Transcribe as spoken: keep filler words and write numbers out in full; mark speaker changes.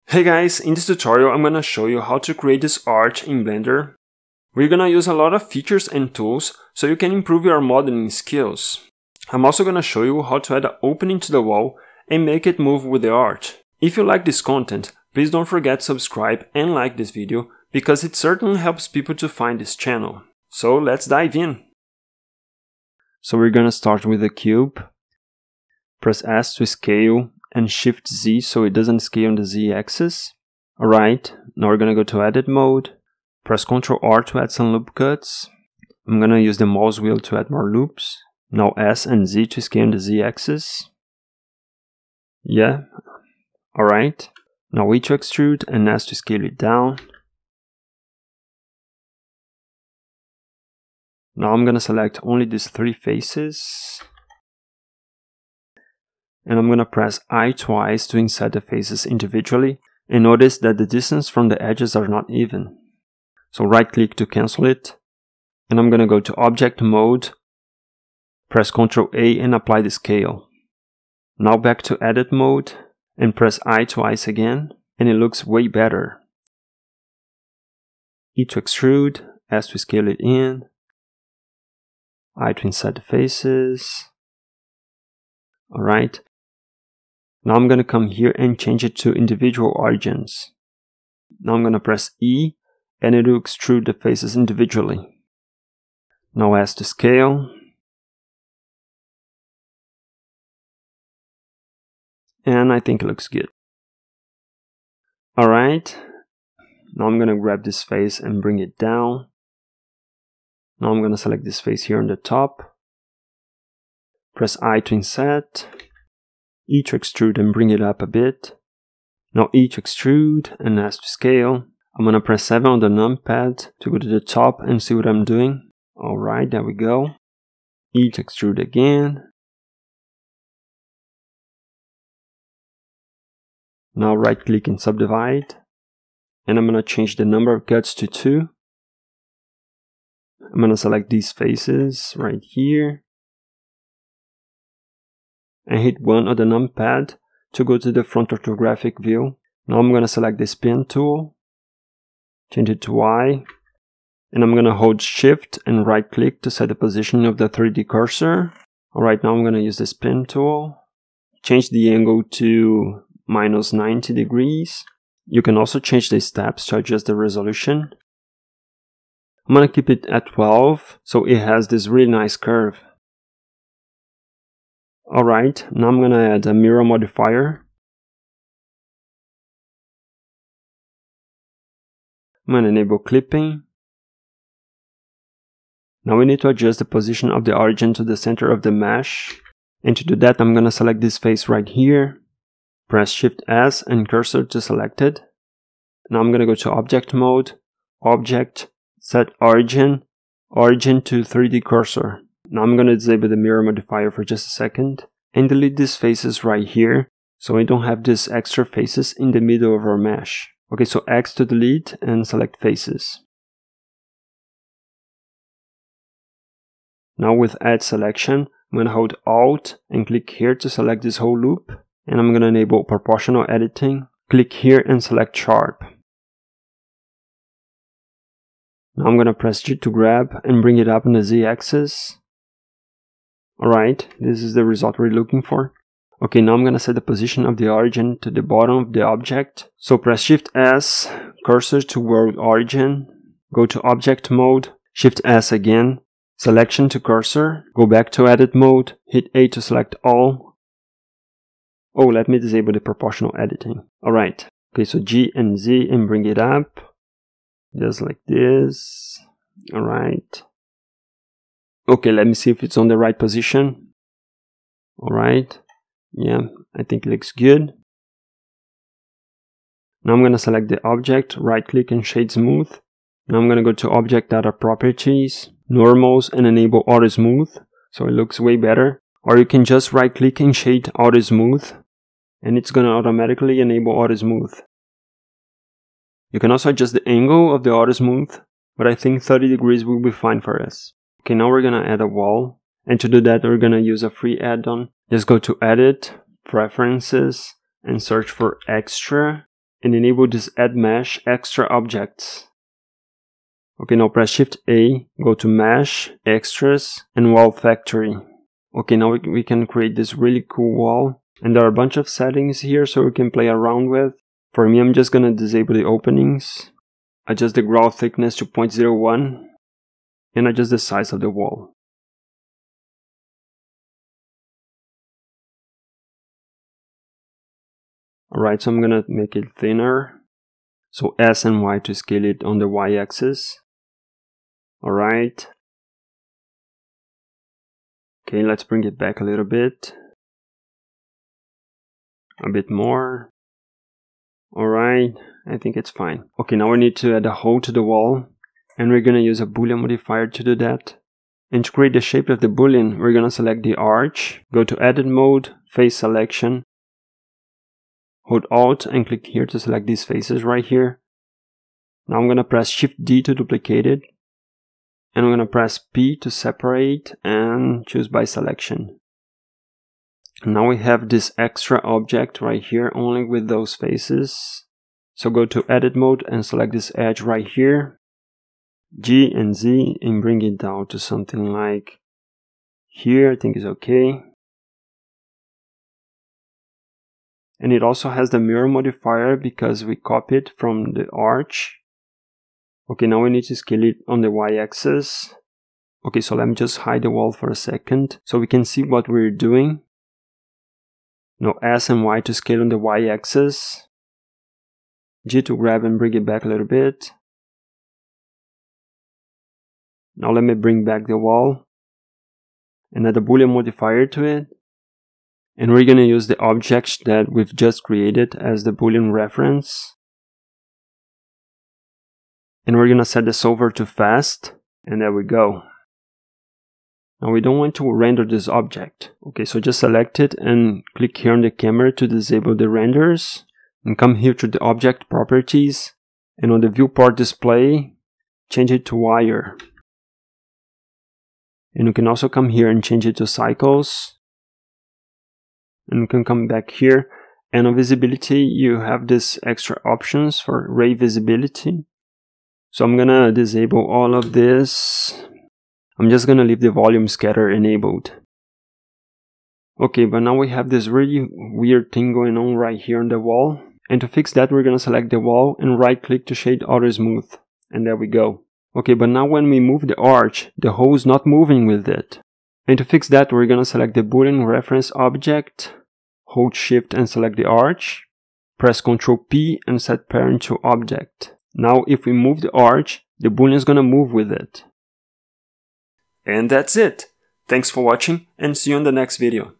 Speaker 1: Hey guys, in this tutorial I'm gonna show you how to create this art in Blender. We're gonna use a lot of features and tools so you can improve your modeling skills. I'm also gonna show you how to add an opening to the wall and make it move with the art. If you like this content, please don't forget to subscribe and like this video because it certainly helps people to find this channel. So let's dive in. So we're gonna start with the cube. Press S to scale and Shift Z so it doesn't scale on the Z axis. Alright, now we're gonna go to edit mode. Press Ctrl R to add some loop cuts. I'm gonna use the mouse wheel to add more loops. Now S and Z to scale on the Z axis. Yeah, alright. Now E to extrude and S to scale it down. Now I'm gonna select only these three faces. And I'm gonna press I twice to insert the faces individually, and notice that the distance from the edges are not even. So right click to cancel it, and I'm gonna go to object mode, press Ctrl A and apply the scale. Now back to edit mode, and press I twice again, and it looks way better. E to extrude, S to scale it in, I to insert the faces. Alright. Now I'm going to come here and change it to individual origins. Now I'm going to press E and it will extrude the faces individually. Now S to scale. And I think it looks good. Alright. Now I'm going to grab this face and bring it down. Now I'm going to select this face here on the top. Press I to inset. E to extrude and bring it up a bit. Now E to extrude and S to scale. I'm gonna press seven on the numpad to go to the top and see what I'm doing. Alright, there we go. E to extrude again. Now right click and subdivide. And I'm gonna change the number of cuts to two. I'm gonna select these faces right here. And hit one on the numpad to go to the front orthographic view. Now I'm going to select the spin tool, change it to Y, and I'm going to hold shift and right click to set the position of the three D cursor. Alright, now I'm going to use the spin tool, change the angle to minus ninety degrees. You can also change the steps to adjust the resolution. I'm going to keep it at twelve so it has this really nice curve. Alright, now I'm gonna add a mirror modifier. I'm gonna enable clipping. Now we need to adjust the position of the origin to the center of the mesh. And to do that, I'm gonna select this face right here. Press Shift S and cursor to select it. Now I'm gonna go to object mode, object, set origin, origin to three D cursor. Now I'm going to disable the mirror modifier for just a second and delete these faces right here so we don't have these extra faces in the middle of our mesh. Okay, so X to delete and select faces. Now with add selection, I'm going to hold Alt and click here to select this whole loop, and I'm going to enable proportional editing. Click here and select sharp. Now I'm going to press G to grab and bring it up on the Z axis. Alright, this is the result we're looking for. Okay, now I'm gonna set the position of the origin to the bottom of the object. So press Shift S, cursor to world origin, go to object mode, Shift S again, selection to cursor, go back to edit mode, hit A to select all. Oh, let me disable the proportional editing. Alright, okay, so G and Z and bring it up, just like this. Alright. Okay, let me see if it's on the right position. Alright, yeah, I think it looks good. Now I'm going to select the object, right click and shade smooth. Now I'm going to go to object data properties, normals, and enable auto smooth, so it looks way better. Or you can just right click and shade auto smooth, and it's going to automatically enable auto smooth. You can also adjust the angle of the auto smooth, but I think thirty degrees will be fine for us. Okay, now we're gonna add a wall, and to do that we're gonna use a free add-on. Just go to Edit, Preferences, and search for Extra, and enable this add mesh extra objects. Okay, now press Shift A, go to Mesh, Extras, and Wall Factory. Okay, now we, we can create this really cool wall. And there are a bunch of settings here so we can play around with. For me, I'm just gonna disable the openings, adjust the grout thickness to zero point zero one, and adjust the size of the wall. Alright, so I'm gonna make it thinner. So S and Y to scale it on the Y-axis. Alright. Okay, let's bring it back a little bit. A bit more. Alright, I think it's fine. Okay, now we need to add a hole to the wall. And we're gonna use a Boolean modifier to do that. And to create the shape of the Boolean, we're gonna select the arch, go to Edit Mode, Face Selection. Hold Alt and click here to select these faces right here. Now I'm gonna press Shift D to duplicate it. And I'm gonna press P to separate and choose by selection. Now we have this extra object right here only with those faces. So go to Edit Mode and select this edge right here. G and Z and bring it down to something like here, I think is okay. And it also has the mirror modifier because we copied from the arch. Okay, now we need to scale it on the Y-axis. Okay, so let me just hide the wall for a second so we can see what we're doing. Now S and Y to scale on the Y-axis. G to grab and bring it back a little bit. Now let me bring back the wall. And add a Boolean modifier to it. And we're going to use the object that we've just created as the Boolean reference. And we're going to set this over to fast. And there we go. Now we don't want to render this object. Okay, so just select it and click here on the camera to disable the renders. And come here to the object properties. And on the viewport display, change it to wire. And you can also come here and change it to cycles. And you can come back here. And on visibility, you have this extra options for ray visibility. So I'm gonna disable all of this. I'm just gonna leave the volume scatter enabled. Okay, but now we have this really weird thing going on right here on the wall. And to fix that, we're gonna select the wall and right click to shade auto smooth. And there we go. Okay, but now when we move the arch, the hole is not moving with it. And to fix that, we're gonna select the Boolean reference object, hold Shift and select the arch, press control P and set parent to object. Now if we move the arch, the Boolean is gonna move with it.
Speaker 2: And that's it. Thanks for watching and see you in the next video.